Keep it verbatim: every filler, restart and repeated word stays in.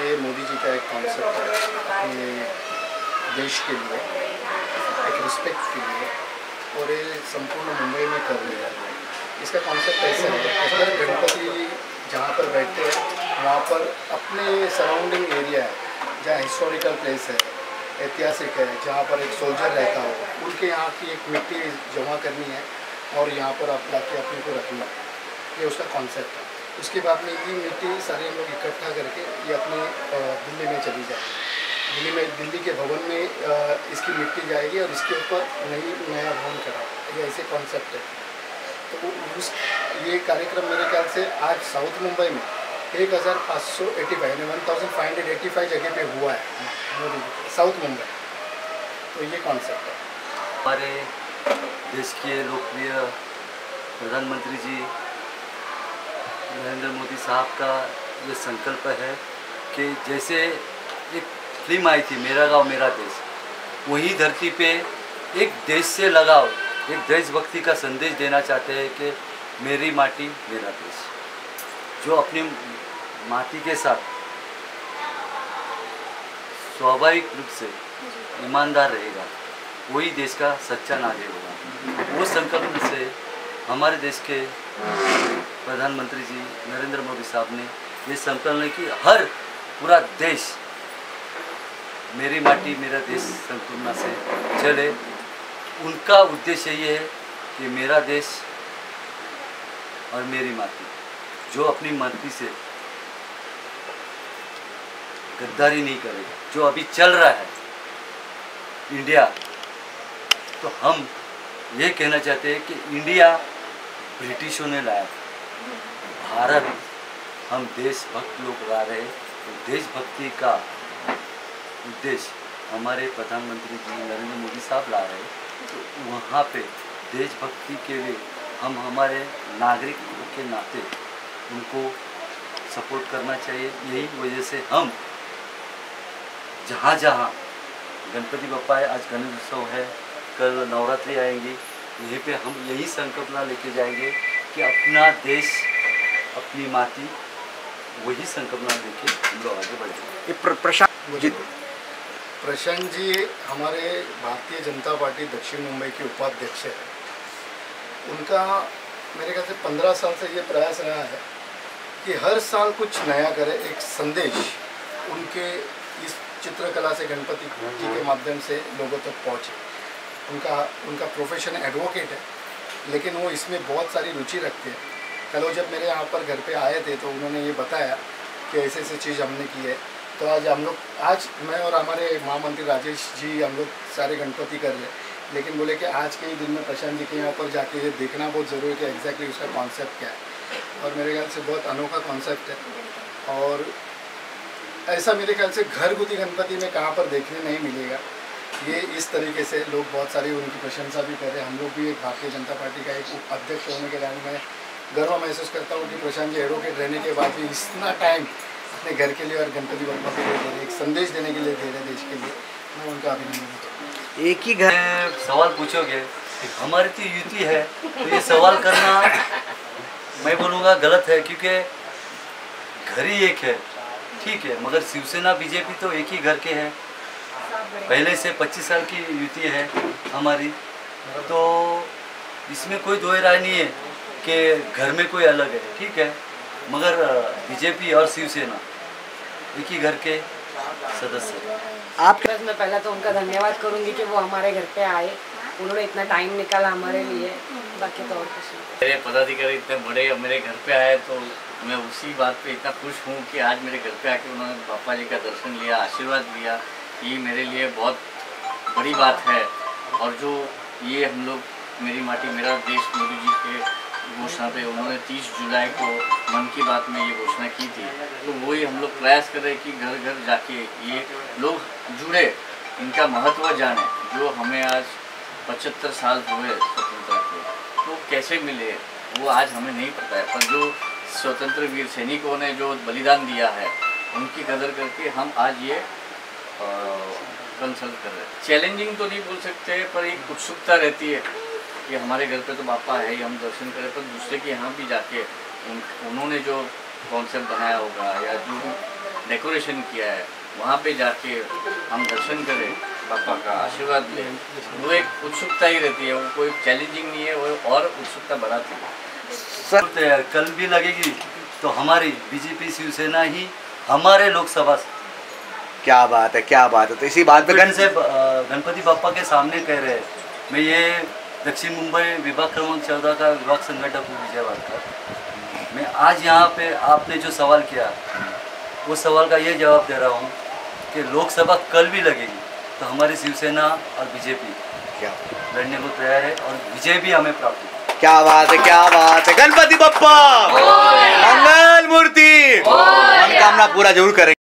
ये मोदी जी का एक कॉन्सेप्ट है अपने देश के लिए, एक रिस्पेक्ट के लिए, और ये संपूर्ण मुंबई में कर रहे हैं। इसका कॉन्सेप्ट ऐसा है कि हर गणपति जहाँ पर बैठते हैं वहाँ पर अपने सराउंडिंग एरिया है, जहाँ हिस्टोरिकल प्लेस है, ऐतिहासिक है, जहाँ पर एक सोल्जर रहता हो, उनके यहाँ की एक मिट्टी जमा करनी है और यहाँ पर आप लाके अपने को रखना है। ये उसका कॉन्सेप्ट है। उसके बाद में ये मिट्टी सारे लोग इकट्ठा करके ये अपने दिल्ली में चली जाएगी। दिल्ली में दिल्ली के भवन में इसकी मिट्टी जाएगी और इसके ऊपर नई नया भवन करा, ये ऐसे कॉन्सेप्ट है। तो उस ये कार्यक्रम मेरे ख्याल से आज साउथ मुंबई में एक हज़ार पाँच सौ एटी फाइव यानी one thousand five hundred eighty five जगह पे हुआ है मोदी साउथ मुंबई। तो ये कॉन्सेप्ट है। हमारे देश के लोकप्रिय प्रधानमंत्री जी नरेंद्र मोदी साहब का ये संकल्प है कि जैसे एक फिल्म आई थी मेरा गांव मेरा देश, वही धरती पे एक देश से लगाव, एक देशभक्ति का संदेश देना चाहते हैं कि मेरी माटी मेरा देश। जो अपनी माटी के साथ स्वाभाविक रूप से ईमानदार रहेगा वही देश का सच्चा नागरिक होगा। वो संकल्प से हमारे देश के प्रधानमंत्री जी नरेंद्र मोदी साहब ने ये संकल्प कि हर पूरा देश मेरी माटी मेरा देश संकल्पना से चले। उनका उद्देश्य ये है कि मेरा देश और मेरी माटी, जो अपनी माटी से गद्दारी नहीं करेगा, जो अभी चल रहा है इंडिया, तो हम ये कहना चाहते हैं कि इंडिया ब्रिटिशों ने लाया, भारत हम देशभक्त लोग ला रहे। तो देशभक्ति का उद्देश्य हमारे प्रधानमंत्री जी नरेंद्र मोदी साहब ला रहे हैं। तो वहाँ पे देशभक्ति के लिए हम हमारे नागरिक के नाते उनको सपोर्ट करना चाहिए। यही वजह से हम जहाँ जहाँ गणपति बप्पा है, आज गणेश उत्सव है, कल नवरात्रि आएंगी, यहीं पे हम यही संकल्पना लेके जाएंगे कि अपना देश अपनी माटी, वही संकल्पना लेके हम लोग आगे बढ़ेंगे। प्र, प्रशांत जी प्रशांत जी हमारे भारतीय जनता पार्टी दक्षिण मुंबई के उपाध्यक्ष है। उनका मेरे ख्याल से पंद्रह साल से ये प्रयास रहा है कि हर साल कुछ नया करे, एक संदेश उनके इस चित्रकला से गणपति जी के माध्यम से लोगों तक पहुँचे। उनका उनका प्रोफेशन एडवोकेट है, लेकिन वो इसमें बहुत सारी रुचि रखते हैं। कल वो जब मेरे यहाँ पर घर पे आए थे तो उन्होंने ये बताया कि ऐसे ऐसे चीज़ हमने की है। तो आज हम लोग आज मैं और हमारे महामंत्री राजेश जी हम लोग सारे गणपति कर रहे हैं, लेकिन बोले कि आज के ही दिन में प्रशांत जी के यहाँ पर जाके ये देखना बहुत ज़रूरी है कि एग्जैक्टली उसका कॉन्सेप्ट क्या है। और मेरे ख्याल से बहुत अनोखा कॉन्सेप्ट है और ऐसा मेरे ख्याल से घरगुती गणपति में कहाँ पर देखने नहीं मिलेगा। ये इस तरीके से लोग बहुत सारी उनकी प्रशंसा भी कर रहे हैं। हम लोग भी एक भारतीय जनता पार्टी का एक अध्यक्ष होने के नाते मैं गर्व महसूस करता हूँ कि प्रशांत जी एडवोकेट रहने के बाद भी इतना टाइम अपने घर के लिए और गणपति बप्पा के लिए दे रहे, एक संदेश देने के लिए दे रहे देश के लिए। मैं उनका अभिनंदन करता हूँ। एक ही घर सवाल पूछोगे, हमारी तो युति है, तो ये सवाल करना मैं बोलूँगा गलत है, क्योंकि घर ही एक है, ठीक है, मगर शिवसेना बीजेपी तो एक ही घर के हैं। पहले से पच्चीस साल की युति है हमारी, तो इसमें कोई दो राय नहीं है कि घर में कोई अलग है, ठीक है, मगर बीजेपी और शिवसेना एक ही घर के सदस्य हैं। आप बस मैं पहले तो उनका धन्यवाद करूंगी कि वो हमारे घर पे आए, उन्होंने इतना टाइम निकाला हमारे लिए, बाकी तो और कुछ नहीं। मेरे पदाधिकारी इतने बड़े मेरे घर पे आए तो मैं उसी बात पे इतना खुश हूँ कि आज मेरे घर पे आके उन्होंने पापा जी का दर्शन लिया, आशीर्वाद लिया। ये मेरे लिए बहुत बड़ी बात है। और जो ये हम लोग मेरी माटी मेरा देश मोदी जी के घोषणा पे उन्होंने तीस जुलाई को मन की बात में ये घोषणा की थी, तो वही हम लोग प्रयास कर रहे हैं कि घर घर जाके ये लोग जुड़े, इनका महत्व जाने। जो हमें आज पचहत्तर साल हुए स्वतंत्रता को, तो कैसे मिले वो आज हमें नहीं पता है, पर जो स्वतंत्र वीर सैनिकों ने जो बलिदान दिया है उनकी कदर करके हम आज ये कंसल्ट कर रहे हैं। चैलेंजिंग तो नहीं बोल सकते, पर एक उत्सुकता रहती है कि हमारे घर पे तो बापा है ही, हम दर्शन करें, पर दूसरे के यहाँ भी जाके उन उन्होंने जो कॉन्सेप्ट बनाया होगा या जो डेकोरेशन किया है, वहाँ पे जाके हम दर्शन करें, पापा का आशीर्वाद लें, वो एक उत्सुकता ही रहती है, वो कोई चैलेंजिंग नहीं है, वो और उत्सुकता बढ़ाती है। सर कल भी लगेगी तो हमारी बीजेपी शिवसेना ही हमारे लोकसभा। क्या बात है, क्या बात है। तो इसी बात पे गण से गणपति बापा के सामने कह रहे हैं, मैं ये दक्षिण मुंबई विभाग क्रमांक चौदह का विभाग संगठक हूँ विजय वाडकर। मैं आज यहाँ पे आपने जो सवाल किया उस सवाल का ये जवाब दे रहा हूँ कि लोकसभा कल भी लगेगी तो हमारी शिवसेना और बीजेपी क्या लड़ने को तैयार है और विजय भी हमें प्राप्त है। क्या बात है, क्या बात है। गणपति बप्पा मंगल मूर्ति, मनोकामना पूरा जरूर करेंगे।